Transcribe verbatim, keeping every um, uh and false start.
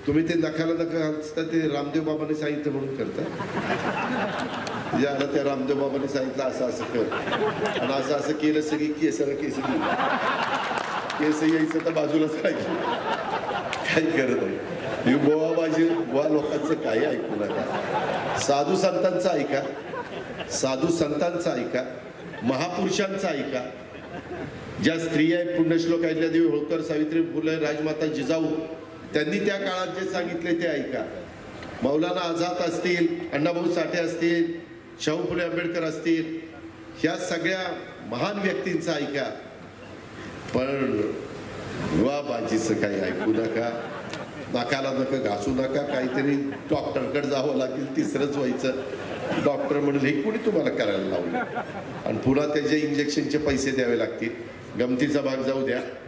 तुम्ही ते नखाला नका घालता ते रामदेव बाबांनी सांगितलं म्हणून करता. ज्याला त्या रामदेव बाबांनी सांगितलं असं असं कर आणि असं असं केलं सगळी केसर केस केस यायचं तर बाजूलाच राहायचं. काही करत नाही गोवा बाजी गोवा लोकांचं काही ऐकू नका. साधू संतांचं ऐका, साधू संतांचं ऐका, महापुरुषांचं ऐका. ज्या स्त्रिया आहेत पुण्यश्लोक अहिल्यादेवी होळकर, सावित्री फुले, राजमाता जिजाऊ, त्यांनी त्या काळात जे सांगितले ते ऐका. मौलाना आझाद असतील, अण्णाभाऊ साठे असतील, शाहू फुले आंबेडकर असतील, ह्या सगळ्या महान व्यक्तींचं ऐका. पण विवाहबाजीचं काही ऐकू नका. नाकाला नका घासू नका. काहीतरी डॉक्टरकडे जावं लागेल, तिसरंच व्हायचं. डॉक्टर म्हणले हे कोणी तुम्हाला करायला लावलं आणि पुन्हा त्याचे इंजेक्शनचे पैसे द्यावे लागतील. गमतीचा भाग जाऊ द्या.